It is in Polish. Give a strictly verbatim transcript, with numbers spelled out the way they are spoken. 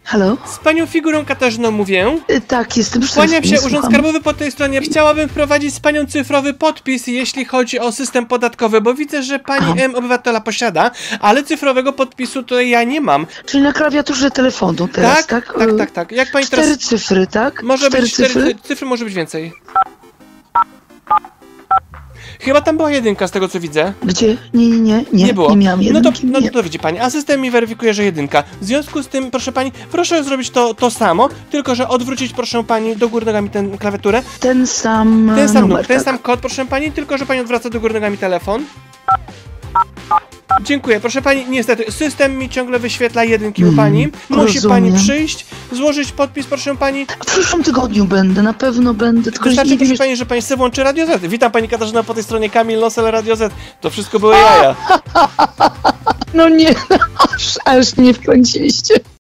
Halo? Z panią Figurą Katarzyną mówię. Y, tak, jestem szefem. Kłaniam się, Urząd Słucham. Skarbowy po tej stronie. Chciałabym wprowadzić z panią cyfrowy podpis, jeśli chodzi o system podatkowy, bo widzę, że pani M obywatela posiada, ale cyfrowego podpisu to ja nie mam. Czyli na klawiaturze telefonu teraz, Tak, tak? tak, Y, tak, tak. Jak pani Cztery teraz... cyfry, tak? Może cztery być cztery cyfry? cyfry, może być więcej. Chyba tam była jedynka z tego co widzę. Gdzie? Nie, nie, nie, nie, Nie było. nie miałam no to, jedynki, no nie. to widzi pani, a system mi weryfikuje, że jedynka. W związku z tym, proszę pani, proszę zrobić to, to samo, tylko że odwrócić, proszę pani, do góry nogami tę klawiaturę. Ten sam Ten sam, numer, ten tak? sam kod, proszę pani, tylko że pani odwraca do góry nogami telefon. Dziękuję, proszę pani, niestety, system mi ciągle wyświetla jedynki u pani. Musi rozumiem. pani przyjść, złożyć podpis, proszę pani. W przyszłym tygodniu będę, na pewno będę, tylko że Wystarczy, nie proszę wiem, pani, że pani sobie włączy Radio Z. Witam pani Katarzyna po tej stronie, Kamil Nosel, Radio Z. To wszystko były jaja. no nie, aż, aż nie wkręciliście.